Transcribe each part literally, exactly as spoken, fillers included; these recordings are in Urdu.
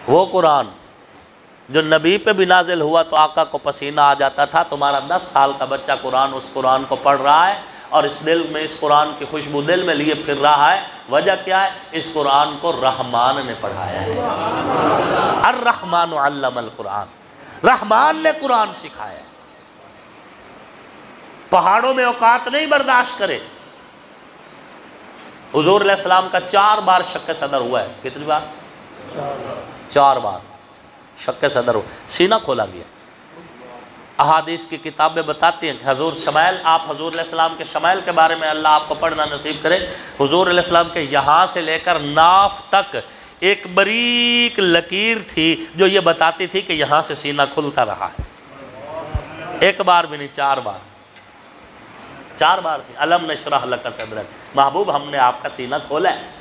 وہ قرآن جو نبی پہ بھی نازل ہوا تو آقا کو پسینہ آ جاتا تھا، تمہارا دس سال کا بچہ قرآن اس قرآن کو پڑھ رہا ہے اور اس دل میں اس قرآن کی خوشبو دل میں لیے پھر رہا ہے۔ وجہ کیا ہے؟ اس قرآن کو رحمان نے پڑھایا ہے۔ الرحمن علم القرآن، رحمان نے قرآن سکھایا ہے۔ پہاڑوں میں اوقات نہیں برداشت کرے۔ حضور علیہ السلام کا چار بار شق صدر ہوا ہے۔ کتنی بار؟ چار بار شق صدر ہوا، سینہ کھولا گیا۔ احادیث کی کتابیں بتاتی ہیں کہ حضور شمائل، آپ حضور علیہ السلام کے شمائل کے بارے میں اللہ آپ کو پڑھنا نصیب کرے، حضور علیہ السلام کے یہاں سے لے کر ناف تک ایک باریک لکیر تھی جو یہ بتاتی تھی کہ یہاں سے سینہ کھلتا رہا ہے۔ ایک بار بھی نہیں، چار بار چار بار سے الم نشرح لک صدرک، محبوب ہم نے آپ کا سینہ کھولا ہے،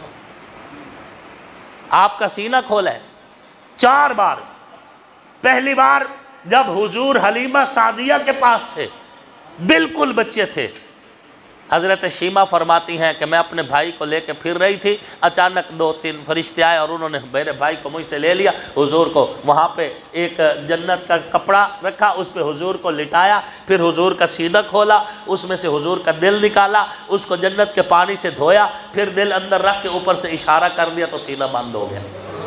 آپ کا سینہ کھولا ہے۔ چار بار۔ پہلی بار جب حضور حلیمہ سعدیہ کے پاس تھے، بالکل بچے تھے، حضرت شیمہ فرماتی ہیں کہ میں اپنے بھائی کو لے کے پھر رہی تھی، اچانک دو تین فرشتے آئے اور انہوں نے میرے بھائی کو مجھ سے لے لیا۔ حضور کو وہاں پہ ایک جنت کا کپڑا رکھا، اس پہ حضور کو لٹایا، پھر حضور کا سینہ کھولا، اس میں سے حضور کا دل نکالا، اس کو جنت کے پانی سے دھویا، پھر دل اندر رکھ کے اوپر سے اشارہ کر دیا تو سینہ بند ہو گیا۔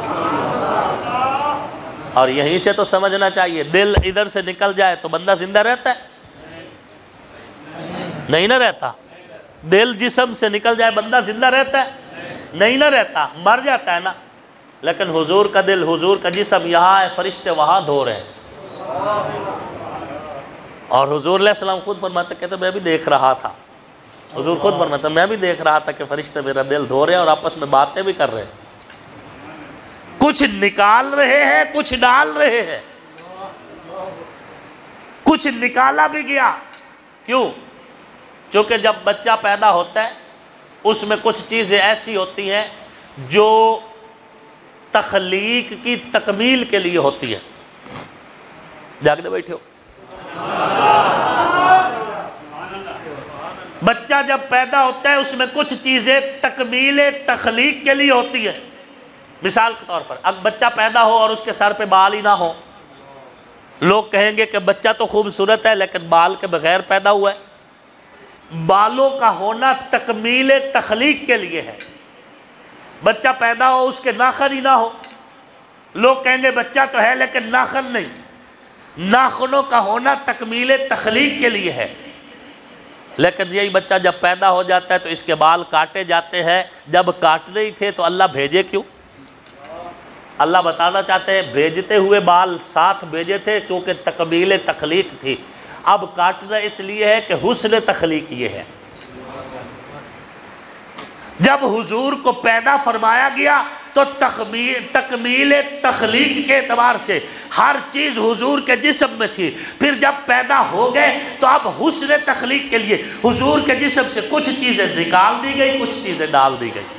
اور یہیں سے تو سمجھنا چاہیے، دل ادھر سے نکل جائے تو بندہ زندہ رہتا ہے؟ نہیں نہ رہتا۔ دل جسم سے نکل جائے بندہ زندہ رہتا ہے؟ نہیں نہ رہتا، مر جاتا ہے نا۔ لیکن حضور کا دل، حضور کا جسم یہاں ہے، فرشتے وہاں دھو رہے ہیں۔ اور حضور علیہ السلام خود فرماتے کہتے میں بھی دیکھ رہا تھا، حضور خود فرماتے میں بھی دیکھ رہا تھا کہ فرشتے میرا دل دھو رہے ہیں اور آپس میں باتیں بھی کر رہے ہیں، کچھ نکال رہے ہیں، کچھ ڈال رہے ہیں۔ کچھ نکالا بھی گیا، کیوں؟ چونکہ جب بچہ پیدا ہوتا ہے اس میں کچھ چیزیں ایسی ہوتی ہیں جو تخلیق کی تکمیل کے لیے ہوتی ہے۔ جاگتے بیٹھے ہو؟ بچہ جب پیدا ہوتا ہے اس میں کچھ چیزیں تکمیل تخلیق کے لیے ہوتی ہے۔ مثال کے طور پر اگر بچہ پیدا ہو اور اس کے سر پہ بال ہی نہ ہو، لوگ کہیں گے کہ بچہ تو خوبصورت ہے لیکن بال کے بغیر پیدا ہوا ہے۔ بالوں کا ہونا تکمیل تخلیق کے لیے ہے۔ بچہ پیدا ہو اس کے ناخن ہی نہ ہو، لوگ کہیں گے بچہ تو ہے لیکن ناخن نہیں۔ ناخنوں کا ہونا تکمیل تخلیق کے لیے ہے، لیکن یہی بچہ جب پیدا ہو جاتا ہے تو اس کے بال کاٹے جاتے ہیں۔ جب کاٹنے ہی تھے تو اللہ بھیجے کیوں؟ اللہ بتانا چاہتے ہیں بھیجتے ہوئے بال ساتھ بھیجے تھے چونکہ تکمیل تخلیق تھی۔ اب کاٹنا اس لیے ہے کہ حسن تخلیق یہ ہے۔ جب حضور کو پیدا فرمایا گیا تو تکمیل تخلیق کے اعتبار سے ہر چیز حضور کے جسم میں تھی۔ پھر جب پیدا ہو گئے تو اب حسن تخلیق کے لیے حضور کے جسم سے کچھ چیزیں نکال دی گئی، کچھ چیزیں ڈال دی گئی۔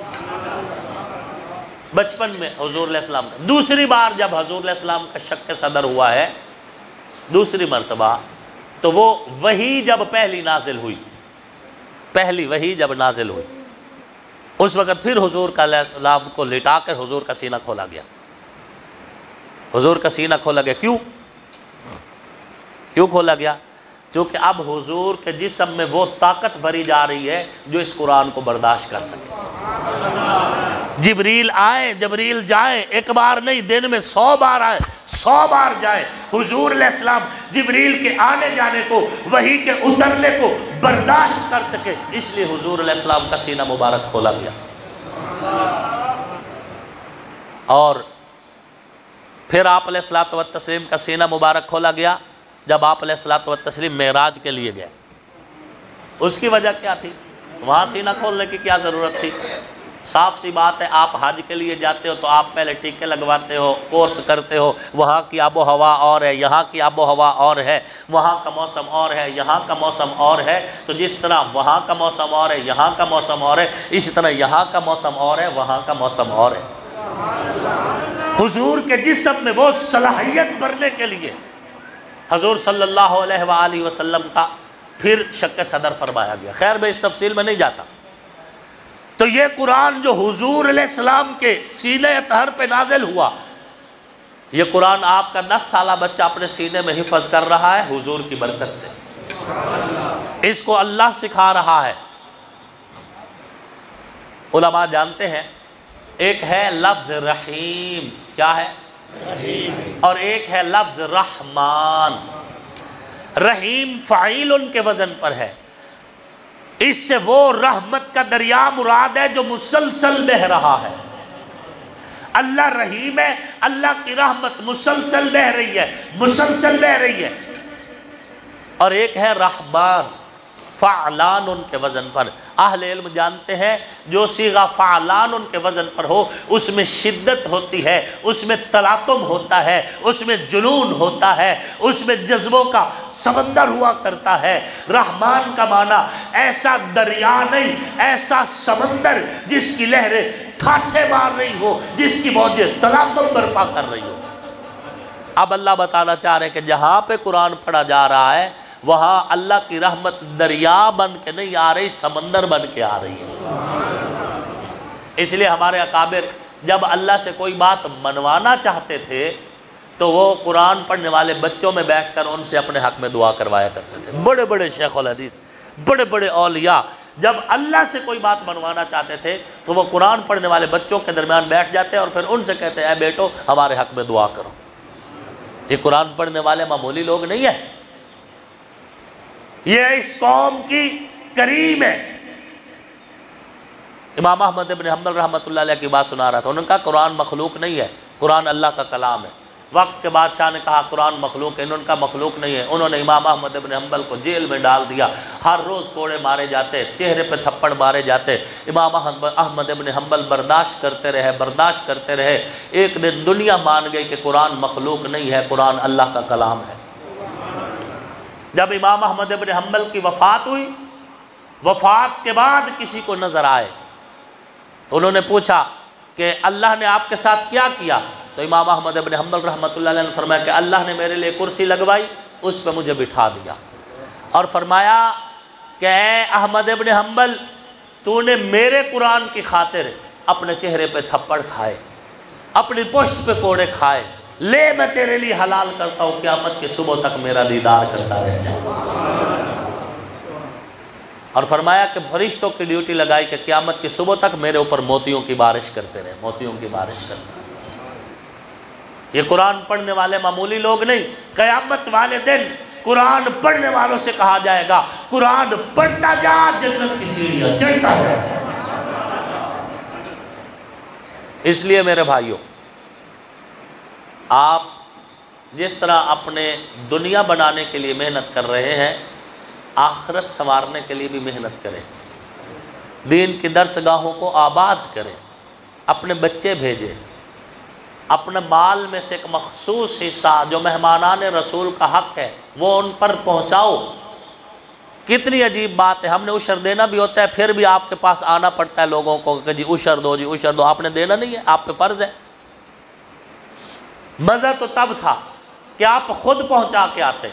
بچپن میں حضور علیہ السلام کا دوسری بار جب حضور علیہ السلام کا شق صدر ہوا ہے دوسری مرتبہ، تو وہ وحی جب پہلی نازل ہوئی، پہلی وحی جب نازل ہوئی اس وقت پھر حضور کا علیہ السلام کو لٹا کر حضور کا سینہ کھولا گیا۔ حضور کا سینہ کھولا گیا، کیوں؟ کیوں کھولا گیا؟ چونکہ اب حضور کے جسم میں وہ طاقت بھری جا رہی ہے جو اس قرآن کو برداشت کر سکے۔ جبریل آئے، جبریل جائیں، ایک بار نہیں، دن میں سو بار آئے، سو بار جائے، حضور علیہ السلام جبریل کے آنے جانے کو، وحی کے اترنے کو برداشت کر سکے، اس لیے حضور علیہ السلام کا سینہ مبارک کھولا گیا۔ اور پھر آپ علیہ الصلوۃ والتسلیم کا سینہ مبارک کھولا گیا جب آپ علیہ الصلوۃ والتسلیم معراج کے لیے گئے۔ اس کی وجہ کیا تھی؟ وہاں سینہ کھولنے کی کیا ضرورت تھی؟ صاف سی بات ہے، آپ حج کے لیے جاتے ہو تو آپ پہلے ٹیکے لگواتے ہو، کورس کرتے ہو، وہاں کی آب و ہوا اور ہے، یہاں کی آب و ہوا اور ہے، وہاں کا موسم اور ہے، یہاں کا موسم اور ہے۔ تو جس طرح وہاں کا موسم اور ہے، یہاں کا موسم اور ہے، اسی طرح یہاں کا موسم اور ہے، وہاں کا موسم اور ہے۔ حضور کے جسم میں وہ صلاحیت بھرنے کے لیے حضور صلی اللہ علیہ وآلہ وسلم کا پھر شق صدر فرمایا گیا۔ خیر میں اس تفصیل میں نہیں جاتا۔ تو یہ قرآن جو حضور علیہ السلام کے سینہ اطہر پہ نازل ہوا، یہ قرآن آپ کا دس سالہ بچہ اپنے سینے میں حفظ کر رہا ہے حضور کی برکت سے، اس کو اللہ سکھا رہا ہے۔ علماء جانتے ہیں ایک ہے لفظ رحیم، کیا ہے؟ رحیم، اور ایک ہے لفظ رحمان۔ رحیم فعیل ان کے وزن پر ہے، اس سے وہ رحمت کا دریا مراد ہے جو مسلسل بہہ رہا ہے۔ اللہ رحیم ہے، اللہ کی رحمت مسلسل بہہ رہی ہے، مسلسل بہہ رہی ہے۔ اور ایک ہے رحمان، فعلان ان کے وزن پر۔ اہل علم جانتے ہیں جو صیغہ فعلان ان کے وزن پر ہو اس میں شدت ہوتی ہے، اس میں تلاطم ہوتا ہے، اس میں جنون ہوتا ہے، اس میں جذبوں کا سمندر ہوا کرتا ہے۔ رحمان کا معنی ایسا دریا نہیں، ایسا سمندر جس کی لہریں ٹھاٹھے مار رہی ہو، جس کی موجیں تلاطم برپا کر رہی ہو۔ اب اللہ بتانا چاہ رہے ہیں کہ جہاں پہ قرآن پڑھا جا رہا ہے وہاں اللہ کی رحمت دریا بن کے نہیں آ رہی، سمندر بن کے آ رہی ہے۔ اس لیے ہمارے اکابر جب اللہ سے کوئی بات منوانا چاہتے تھے تو وہ قرآن پڑھنے والے بچوں میں بیٹھ کر ان سے اپنے حق میں دعا کروایا کرتے تھے۔ بڑے بڑے شیخ الحدیث، بڑے بڑے اولیاء جب اللہ سے کوئی بات منوانا چاہتے تھے تو وہ قرآن پڑھنے والے بچوں کے درمیان بیٹھ جاتے اور پھر ان سے کہتے اے بیٹو ہمارے حق میں دعا کرو۔ یہ قرآن پڑھنے والے معمولی لوگ نہیں ہیں، یہ اس قوم کی کریم ہے۔ امام احمد بن حنبل رحمۃ اللہ علیہ کی بات سنا رہا تھا، انہوں نے کہا قرآن مخلوق نہیں ہے، قرآن اللہ کا کلام ہے۔ وقت کے بادشاہ نے کہا قرآن مخلوق ہے، انہوں نے کہا مخلوق نہیں ہے۔ انہوں نے امام احمد بن حنبل کو جیل میں ڈال دیا، ہر روز کوڑے مارے جاتے، چہرے پہ تھپڑ مارے جاتے۔ امام احمد بن حنبل برداشت کرتے رہے برداشت کرتے رہے ایک دن دنیا مان گئی کہ قرآن مخلوق نہیں ہے، قرآن اللہ کا کلام ہے۔ جب امام احمد بن حنبل کی وفات ہوئی، وفات کے بعد کسی کو نظر آئے تو انہوں نے پوچھا کہ اللہ نے آپ کے ساتھ کیا کیا؟ تو امام احمد بن حنبل رحمۃ اللہ علیہ نے فرمایا کہ اللہ نے میرے لیے کرسی لگوائی، اس پہ مجھے بٹھا دیا اور فرمایا کہ اے احمد بن حنبل تو نے میرے قرآن کی خاطر اپنے چہرے پہ تھپڑ کھائے، اپنی پشت پہ کوڑے کھائے، لے میں تیرے لیے حلال کرتا ہوں قیامت کے صبح تک میرا دیدار کرتا رہ جائے۔ اور فرمایا کہ فرشتوں کی ڈیوٹی لگائی کہ قیامت کی صبح تک میرے اوپر موتیوں کی بارش کرتے رہے، موتیوں کی بارش کرتے رہے۔ یہ قرآن پڑھنے والے معمولی لوگ نہیں، قیامت والے دن قرآن پڑھنے والوں سے کہا جائے گا قرآن پڑھتا جا، جنت کی سیڑھیاں چڑھتا جا۔ اس لیے میرے بھائیوں، آپ جس طرح اپنے دنیا بنانے کے لیے محنت کر رہے ہیں، آخرت سنوارنے کے لیے بھی محنت کریں، دین کی درس گاہوں کو آباد کریں، اپنے بچے بھیجیں، اپنے مال میں سے ایک مخصوص حصہ جو مہمانان رسول کا حق ہے وہ ان پر پہنچاؤ۔ کتنی عجیب بات ہے، ہم نے عشر دینا بھی ہوتا ہے پھر بھی آپ کے پاس آنا پڑتا ہے لوگوں کو کہ جی عشر دو، جی عشر دو۔ آپ نے دینا نہیں ہے، آپ پہ فرض ہے۔ مزہ تو تب تھا کہ آپ خود پہنچا کے آتے۔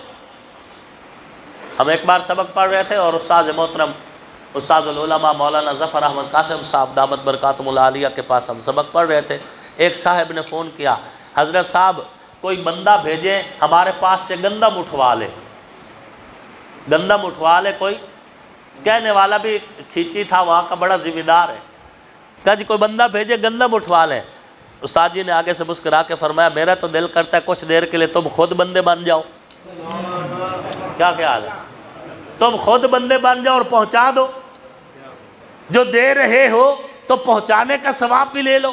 ہم ایک بار سبق پڑھ رہے تھے اور استاد محترم استاد العلماء مولانا ظفر احمد قاسم صاحب دامت برکاتہم العالیہ کے پاس ہم سبق پڑھ رہے تھے۔ ایک صاحب نے فون کیا، حضرت صاحب کوئی بندہ بھیجیں ہمارے پاس سے گندم اٹھوا لے، گندم اٹھوا لے کوئی۔ کہنے والا بھی کھینچی تھا، وہاں کا بڑا ذمہ دار ہے، کہا جی کوئی بندہ بھیجے گندم اٹھوا لیں۔ استاد جی نے آگے سے مسکرا کے فرمایا میرا تو دل کرتا ہے کچھ دیر کے لیے تم خود بندے بن جاؤ۔ کیا خیال ہے؟ تم خود بندے بن جاؤ اور پہنچا دو، جو دے رہے ہو تو پہنچانے کا ثواب بھی لے لو۔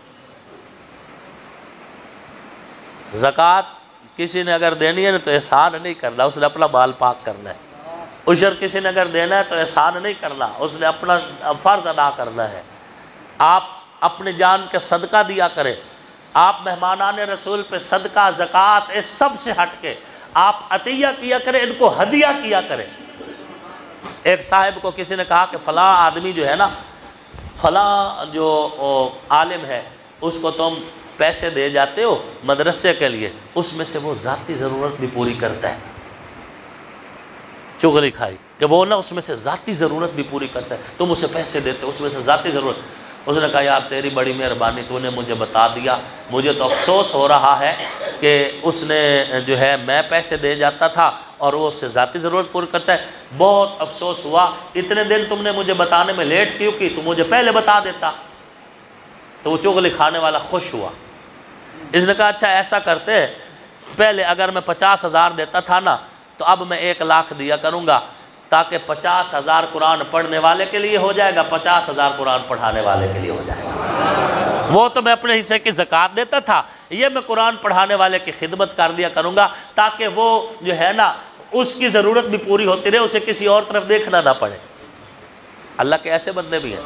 زکوٰۃ کسی نے اگر دینی ہے تو احسان نہیں کرنا، اس نے اپنا مال پاک کرنا ہے۔ عشر کسی نے اگر دینا ہے تو احسان نہیں کرنا، اس نے اپنا فرض ادا کرنا ہے۔ آپ اپنی جان کے صدقہ دیا کریں، آپ مہمانان رسول پہ صدقہ زکوٰۃ اس سب سے ہٹ کے آپ عطیہ کیا کریں، ان کو ہدیہ کیا کریں۔ ایک صاحب کو کسی نے کہا کہ فلاں آدمی جو ہے نا، فلاں جو عالم ہے اس کو تم پیسے دے جاتے ہو مدرسے کے لیے، اس میں سے وہ ذاتی ضرورت بھی پوری کرتا ہے۔ چغلی کھائی۔ کہ وہ نا اس میں سے ذاتی ضرورت بھی پوری کرتا ہے، تم اسے پیسے دیتے اس میں سے ذاتی ضرورت. اس نے کہا یار تیری بڑی مہربانی، تو نے مجھے بتا دیا، مجھے تو افسوس ہو رہا ہے کہ اس نے جو ہے میں پیسے دے جاتا تھا اور وہ اس سے ذاتی ضرورت پوری کرتا ہے. بہت افسوس ہوا، اتنے دن تم نے مجھے بتانے میں لیٹ کیوں کی، تو مجھے پہلے بتا دیتا. تو وہ چغلی کھانے والا خوش ہوا. اس نے کہا اچھا ایسا کرتے ہیں، پہلے اگر میں پچاس ہزار دیتا تھا نا تو اب میں ایک لاکھ دیا کروں گا، تاکہ پچاس ہزار قرآن پڑھنے والے کے لیے ہو جائے گا، پچاس ہزار قرآن پڑھانے والے کے لیے ہو جائے گا. وہ تو میں اپنے حصے کی زکوٰۃ دیتا تھا، یہ میں قرآن پڑھانے والے کی خدمت کر دیا کروں گا، تاکہ وہ جو ہے نا اس کی ضرورت بھی پوری ہوتی رہے، اسے کسی اور طرف دیکھنا نہ پڑے. اللہ کے ایسے بندے بھی ہیں.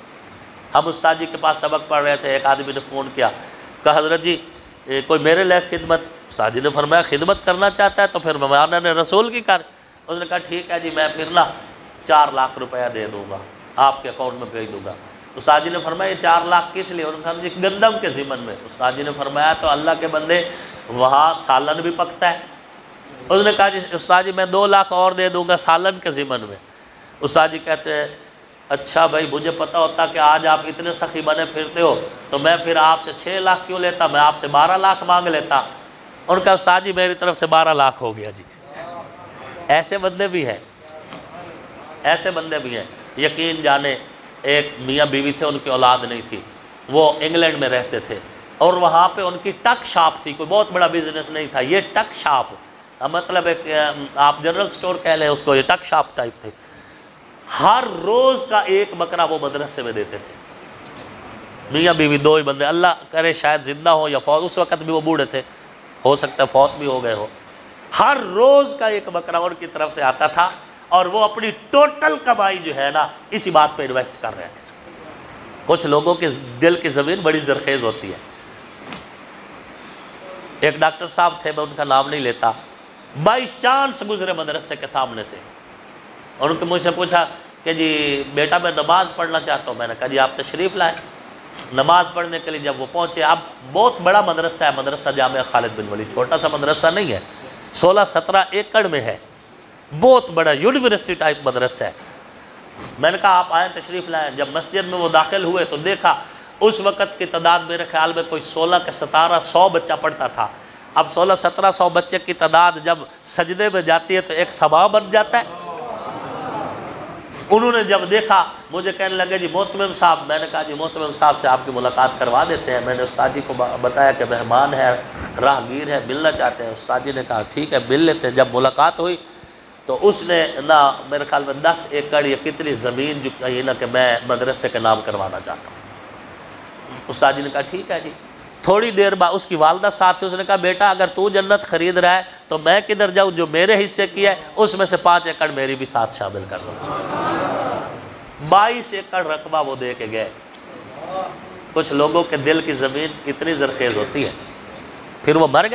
ہم استاد جی کے پاس سبق پڑھ رہے تھے، ایک آدمی نے فون کیا، کہا حضرت جی کوئی میرے لئے خدمت. استاد جی نے فرمایا خدمت کرنا چاہتا ہے تو پھر مانا نے رسول کی کر. اس نے کہا ٹھیک ہے جی، میں پھر نا چار لاکھ روپیہ دے دوں گا، آپ کے اکاؤنٹ میں بھیج دوں گا. استاد جی نے فرمایا یہ چار لاکھ کس لیے؟ انہوں نے کہا جی گندم کے ضمن میں. استاد جی نے فرمایا تو اللہ کے بندے وہاں سالن بھی پکتا ہے. اس نے کہا جی استاد جی میں دو لاکھ اور دے دوں گا سالن کے ضمن میں. استاد جی کہتے ہیں اچھا بھائی مجھے پتا ہوتا کہ آج آپ اتنے سخی بنے پھرتے ہو تو میں پھر آپ سے چھ لاکھ کیوں لیتا، میں آپ سے بارہ لاکھ مانگ لیتا. ان کا استاد جی میری طرف سے بارہ لاکھ ہو گیا جی. ایسے بندے بھی ہیں، ایسے بندے بھی ہیں. یقین جانے ایک میاں بیوی تھے، ان کی اولاد نہیں تھی، وہ انگلینڈ میں رہتے تھے اور وہاں پہ ان کی ٹک شاپ تھی. کوئی بہت بڑا بزنس نہیں تھا، یہ ٹک شاپ مطلب ایک آپ جنرل سٹور کہہ لیں اس کو، یہ ٹک شاپ ٹائپ تھے. ہر روز کا ایک بکرا وہ مدرسے میں دیتے تھے. میاں بیوی دو ہی بندے، اللہ کرے شاید زندہ ہو یا فوت، اس وقت بھی وہ بوڑھے تھے، ہو سکتا ہے فوت بھی ہو گئے ہو. ہر روز کا ایک بکرا ان کی طرف سے آتا تھا اور وہ اپنی ٹوٹل کمائی جو ہے نا اسی بات پہ انویسٹ کر رہے تھے. کچھ لوگوں کے دل کی زمین بڑی زرخیز ہوتی ہے. ایک ڈاکٹر صاحب تھے، میں ان کا نام نہیں لیتا، بائی چانس گزرے مدرسے کے سامنے سے. اور ان کو مجھ سے پوچھا کہ جی بیٹا میں نماز پڑھنا چاہتا ہوں. میں نے کہا جی آپ تشریف لائیں. نماز پڑھنے کے لیے جب وہ پہنچے، اب بہت بڑا مدرسہ ہے، مدرسہ جامعہ خالد بن ولید، چھوٹا سا مدرسہ نہیں ہے، سولہ سترہ ایکڑ میں ہے، بہت بڑا یونیورسٹی ٹائپ مدرسہ ہے. میں نے کہا آپ آئیں تشریف لائیں. جب مسجد میں وہ داخل ہوئے تو دیکھا اس وقت کی تعداد میرے خیال میں کوئی سولہ کے ستارہ سو بچہ پڑھتا تھا. اب سولہ سترہ سو بچے کی تعداد جب سجدے میں جاتی ہے تو ایک سبا بن جاتا ہے. انہوں نے جب دیکھا مجھے کہنے لگے جی محتمم صاحب. میں نے کہا جی محتمم صاحب سے آپ کی ملاقات کروا دیتے ہیں. میں نے استاد جی کو بتایا کہ مہمان ہے، راہگیر ہے، ملنا چاہتے ہیں. استاد جی نے کہا ٹھیک ہے مل لیتے ہیں. جب ملاقات ہوئی تو اس نے نا میرے خیال میں دس ایکڑ یا کتنی زمین جو کہی نا کہ میں مدرسے کے نام کروانا چاہتا ہوں. استاد جی نے کہا ٹھیک ہے جی. تھوڑی دیر بعد اس کی والدہ ساتھ تھی. اس نے کہا بیٹا اگر تو جنت خرید رہا ہے تو میں کدھر جاؤں؟ جو میرے حصے کی ہے اس میں سے پانچ ایکڑ میری بھی ساتھ شامل کر دو. بائیس ایکڑ رقبہ وہ دے کے گئے. کچھ لوگوں کے دل کی زمین اتنی زرخیز ہوتی ہے، پھر وہ مر گئے.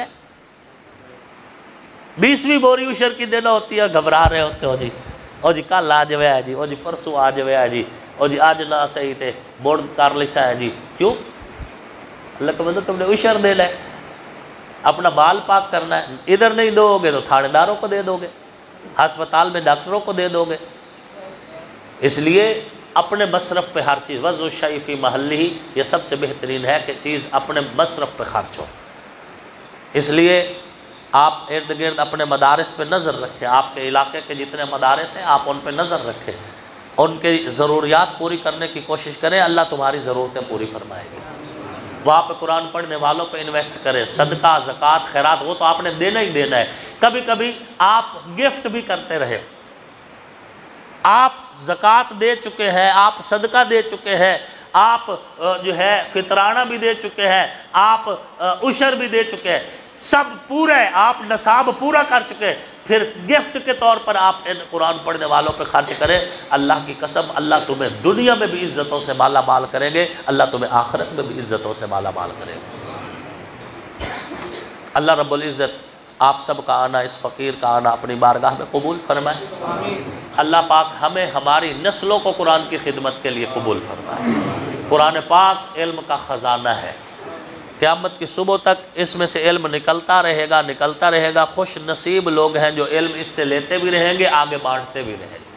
بیسویں بوری اشر کی دینا ہوتی ہے، گھبرا رہے ہوتے ہو جی، او جی کل آ جوے ہے جی، او جی پرسوں آ جوے ہے جی، او جی آج نہ صحیح تھے بورڈ کار لسا ہے جی. کیوں؟ اللہ کا بندہ تم نے اشر دے لے، اپنا بال پاک کرنا ہے. ادھر نہیں دو گے تو تھانے داروں کو دے دو گے، ہسپتال میں ڈاکٹروں کو دے دو گے. اس لیے اپنے مصرف پہ ہر چیز، وضع الشیء فی محلہ، یہ سب سے بہترین ہے کہ چیز اپنے مصرف پہ خرچ ہو. اس لیے آپ ارد گرد اپنے مدارس پہ نظر رکھیں. آپ کے علاقے کے جتنے مدارس ہیں آپ ان پہ نظر رکھیں، ان کی ضروریات پوری کرنے کی کوشش کریں. اللہ تمہاری ضرورتیں پوری فرمائے گی. وہاں پہ قرآن پڑھنے والوں پہ انویسٹ کریں. صدقہ، زکوٰۃ، خیرات وہ تو آپ نے دینا ہی دینا ہے. کبھی کبھی آپ گفٹ بھی کرتے رہے. آپ زکوٰۃ دے چکے ہیں، آپ صدقہ دے چکے ہیں، آپ جو ہے فطرانہ بھی دے چکے ہیں، آپ عشر بھی دے چکے ہیں، سب پورے آپ نصاب پورا کر چکے. پھر گفٹ کے طور پر آپ ان قرآن پڑھنے والوں پہ خرچ کریں. اللہ کی قسم اللہ تمہیں دنیا میں بھی عزتوں سے مالا مال کریں گے، اللہ تمہیں آخرت میں بھی عزتوں سے مالا مال کریں گے. اللہ رب العزت آپ سب کا آنا، اس فقیر کا آنا اپنی بارگاہ میں قبول فرمائے. اللہ پاک ہمیں ہماری نسلوں کو قرآن کی خدمت کے لیے قبول فرمائے. قرآن پاک علم کا خزانہ ہے. قیامت کی صبح تک اس میں سے علم نکلتا رہے گا نکلتا رہے گا. خوش نصیب لوگ ہیں جو علم اس سے لیتے بھی رہیں گے، آگے بانٹتے بھی رہیں گے.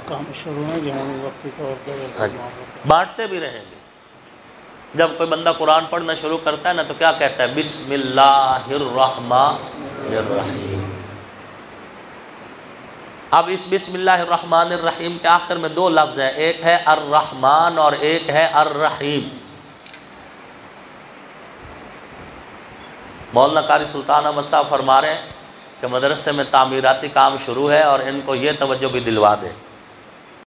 کام شروع ہے جہاں وقتی طور پر بانٹتے بھی رہیں گے. جب کوئی بندہ قرآن پڑھنا شروع کرتا ہے نا تو کیا کہتا ہے؟ بسم اللہ الرحمن الرحیم. اب اس بسم اللہ الرحمن الرحیم کے آخر میں دو لفظ ہیں، ایک ہے الرحمن اور ایک ہے الرحیم. مولانا قاری سلطان احمد صاحب فرما رہے ہیں کہ مدرسے میں تعمیراتی کام شروع ہے اور ان کو یہ توجہ بھی دلوا دیں